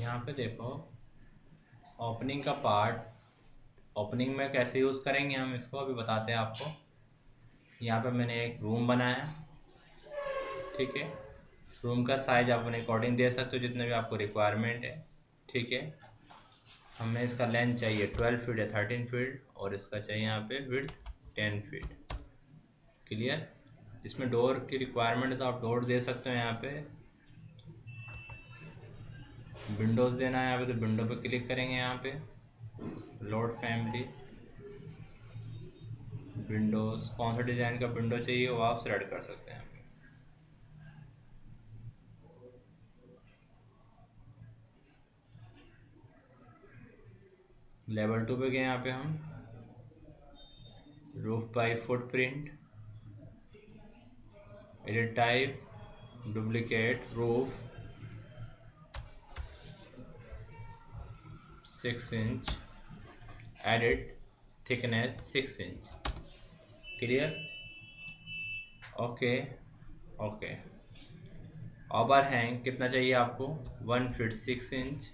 यहाँ पे देखो ओपनिंग का पार्ट, ओपनिंग में कैसे यूज़ करेंगे हम इसको अभी बताते हैं आपको। यहाँ पे मैंने एक रूम बनाया, ठीक है। रूम का साइज आप अपने अकॉर्डिंग दे सकते हो जितने भी आपको रिक्वायरमेंट है, ठीक है। हमें इसका लेंथ चाहिए 12 फीट या 13 फीट और इसका चाहिए यहाँ पे विड्थ 10 फीट। क्लियर। इसमें डोर की रिक्वायरमेंट है तो आप डोर दे सकते हो। यहाँ पे विंडोज़ देना है, यहाँ पे तो विंडो पे क्लिक करेंगे। यहाँ पे लोड फैमिली विंडोज़, कौन सा डिज़ाइन का विंडो चाहिए वो आप सेलेक्ट कर सकते हैं। लेवल 2 पे गए। यहाँ पे हम roof by footprint, edit type, duplicate roof 6 inch, edit thickness 6 inch. Clear. Okay okay. Overhang कितना चाहिए आपको? 1 फीट 6 इंच।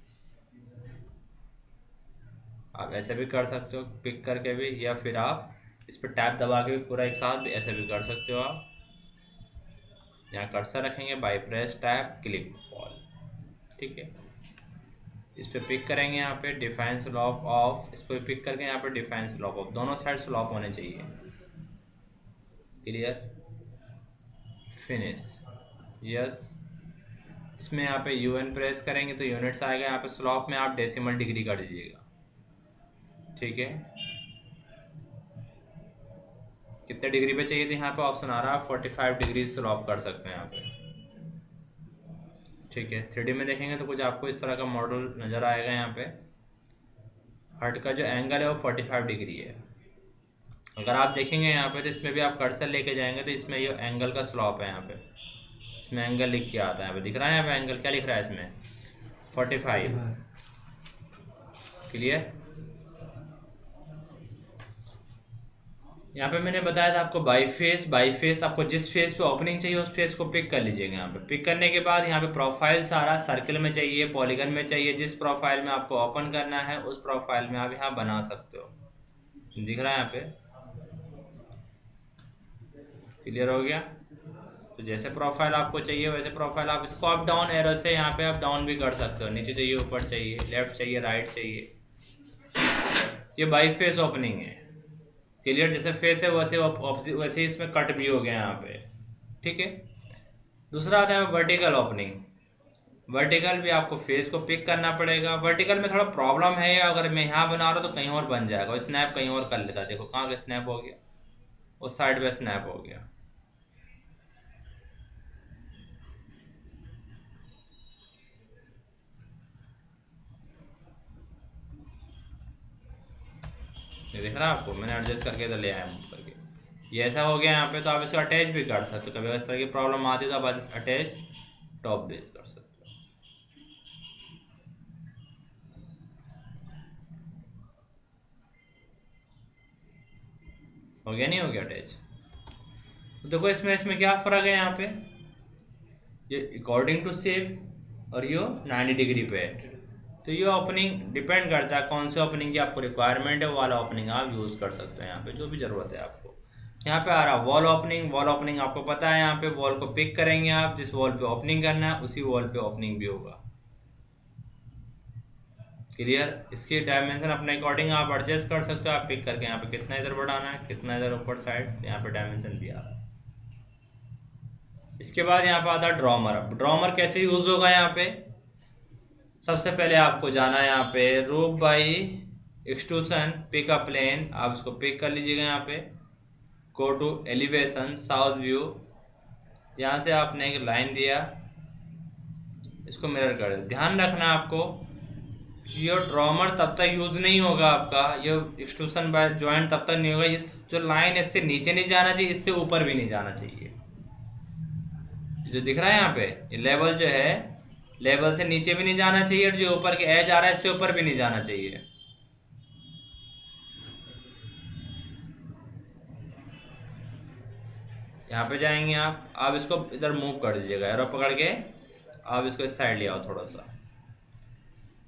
आप ऐसे भी कर सकते हो पिक करके भी, या फिर आप इस पर टैप दबा के भी पूरा एक साथ भी ऐसे भी कर सकते हो। आप यहाँ कर्सर रखेंगे, by press tab click all, ठीक है। इस पर पिक करेंगे, यहाँ पे डिफाइन स्लॉप ऑफ, इस पर पिक करके यहाँ पे डिफाइन स्लॉप ऑफ, दोनों साइड स्लॉप होने चाहिए। क्लियर। Finish, yes. इसमें यहाँ पे UN प्रेस करेंगे तो यूनिट्स आएगा। यहाँ पे स्लॉप में आप डेसिमल डिग्री कर दीजिएगा, ठीक है। कितने डिग्री पे चाहिए थे यहाँ पे ऑप्शन आ रहा है, 45 डिग्री स्लॉप कर सकते हैं यहाँ पे, ठीक है। 3D में देखेंगे तो कुछ आपको इस तरह का मॉडल नज़र आएगा। यहाँ पे हट का जो एंगल है वो 45 डिग्री है। अगर आप देखेंगे यहाँ पे तो इसमें भी आप कर्सर लेके जाएंगे तो इसमें ये एंगल का स्लॉप है। यहाँ पे इसमें एंगल लिख के आता है, यहाँ पे दिख रहा है। यहाँ पे एंगल क्या लिख रहा है इसमें? 45। क्लियर। यहाँ पे मैंने बताया था आपको बाई फेस आपको जिस फेस पे ओपनिंग चाहिए उस फेस को पिक कर लीजिएगा। यहाँ पे पिक करने के बाद यहाँ पे प्रोफाइल सारा सर्कल में चाहिए, पॉलीगन में चाहिए, जिस प्रोफाइल में आपको ओपन करना है उस प्रोफाइल में आप यहाँ बना सकते हो। दिख रहा है यहाँ पे? क्लियर हो गया। तो जैसे प्रोफाइल आपको चाहिए वैसे प्रोफाइल आप इसको अप डाउन एरो से यहाँ पे अप डाउन भी कर सकते हो। नीचे चाहिए, ऊपर चाहिए, लेफ्ट चाहिए, राइट चाहिए। ये बाई फेस ओपनिंग है। क्लियर। जैसे फेस है वैसे वैसे इसमें कट भी हो गया यहाँ पे, ठीक है। दूसरा आता है वर्टिकल ओपनिंग। वर्टिकल भी आपको फेस को पिक करना पड़ेगा। वर्टिकल में थोड़ा प्रॉब्लम है, अगर मैं यहाँ बना रहा हूँ तो कहीं और बन जाएगा, स्नैप कहीं और कर लेता है। देखो कहाँ का स्नैप हो गया, उस साइड पे स्नैप हो गया। ये दिख रहा है आपको? मैंने एडजस्ट करके इधर ले आया मूव करके। ये ऐसा हो गया यहाँ पे। तो आप इसको अटैच भी कर सकते हो। कभी इस तरह की प्रॉब्लम आती है तो आप अटैच टॉप बेस कर सकते हो गया नहीं हो गया अटैच? तो देखो इसमें इसमें क्या फ़र्क है यहाँ पे, ये अकॉर्डिंग टू शेप और यो 90 डिग्री पे है। तो ये ओपनिंग डिपेंड करता है कौन से ओपनिंग की आपको रिक्वायरमेंट है, वो वाला ओपनिंग आप यूज़ कर सकते हैं। यहाँ पे जो भी ज़रूरत है आपको। यहाँ पे आ रहा वॉल ओपनिंग। वॉल ओपनिंग आपको पता है, यहाँ पे वॉल को पिक करेंगे आप, जिस वॉल पे ओपनिंग करना है उसी वॉल पे ओपनिंग भी होगा। क्लियर। इसकी डायमेंशन अपने अकॉर्डिंग आप एडजस्ट कर सकते हो। आप पिक करके यहाँ पे कितना इधर बढ़ाना है, कितना इधर ऊपर साइड, यहाँ पे डायमेंशन भी आ रहा है। इसके बाद यहाँ पे आता है ड्रॉमर। अब ड्रॉमर कैसे यूज होगा? यहाँ पे सबसे पहले आपको जाना है यहाँ पे roof by extrusion, pick a plane, आप इसको पिक कर लीजिएगा। यहाँ पे go to elevation south view, यहाँ से आपने एक लाइन दिया, इसको मिरर कर दे। ध्यान रखना आपको ये ड्रॉमर तब तक यूज नहीं होगा आपका, ये एक्सट्रूशन बाय ज्वाइंट तब तक नहीं होगा। इस जो लाइन इससे नीचे नहीं जाना चाहिए, इससे ऊपर भी नहीं जाना चाहिए। जो दिख रहा है यहाँ पे ये लेवल जो है, लेवल से नीचे भी नहीं जाना चाहिए, और जो ऊपर के एज आ रहा है इससे ऊपर भी नहीं जाना चाहिए। यहाँ पे जाएंगे आप इसको इधर मूव कर दीजिएगा, एरो पकड़ के आप इसको इस साइड ले आओ थोड़ा सा।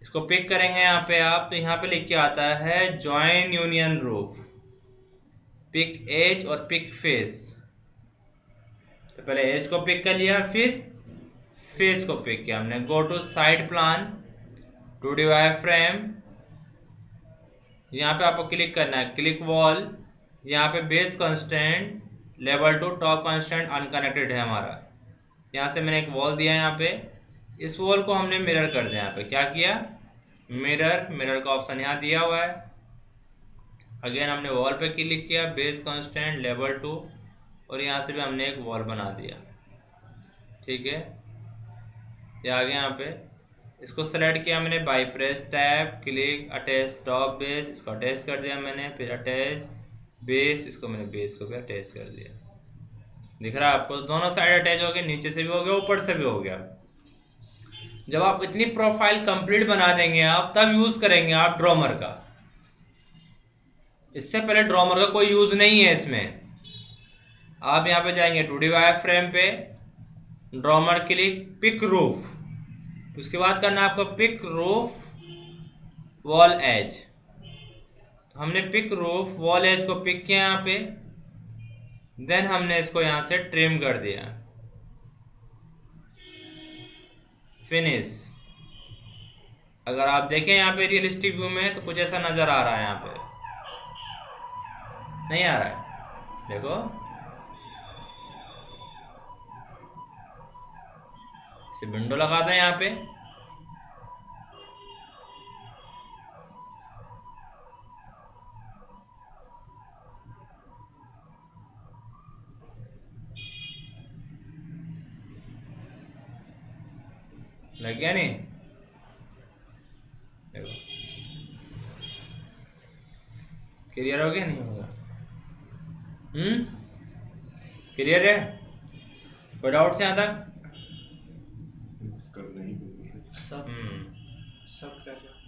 इसको पिक करेंगे यहाँ पे आप, तो यहाँ पे लिख के आता है join union roof, pick edge और पिक फेस। तो पहले एज को पिक कर लिया, फिर फेस को पिक किया हमने। Go to side plan, 2D wire frame, यहाँ पे आपको क्लिक करना है, क्लिक वॉल, यहाँ पे base constant, level to top constant unconnected है हमारा। यहाँ से मैंने एक वॉल दिया यहाँ पे, इस वॉल को हमने मिरर कर दिया। यहाँ पे क्या किया, मिरर, मिरर का ऑप्शन यहाँ दिया हुआ है। अगेन हमने वॉल पे क्लिक किया, बेस कंस्टेंट, लेवल टू, और यहाँ से भी हमने एक वॉल बना दिया। ठीक है, ये आ गया यहाँ पे। इसको सेलेक्ट किया मैंने by press tab, click, attach top base, इसको अटैच कर दिया मैंने, फिर अटैच बेस, इसको मैंने बेस को भी अटैच कर दिया। दिख रहा है आपको, दोनों साइड अटैच हो गए, नीचे से भी हो गया, ऊपर से भी हो गया। जब आप इतनी प्रोफाइल कंप्लीट बना देंगे आप, तब यूज करेंगे आप ड्रॉमर का। इससे पहले ड्रॉमर का कोई यूज नहीं है इसमें। आप यहाँ पे जाएंगे 2D वायर फ्रेम पे, ड्रॉमर क्लिक, पिक रूफ, उसके बाद करना है आपको पिक रूफ वॉल एज। तो हमने पिक रूफ वॉल एज को पिक किया यहाँ पे, देन हमने इसको यहाँ से ट्रिम कर दिया, फिनिश। अगर आप देखें यहाँ पे रियलिस्टिक व्यू में, तो कुछ ऐसा नजर आ रहा है, यहाँ पे नहीं आ रहा है, देखो। इसे विंडो लगाते हैं यहाँ पे, लग गया नहीं, देखो क्लियर हो गया, नहीं होगा? क्लियर है? कोई डाउट यहाँ तक? सब सब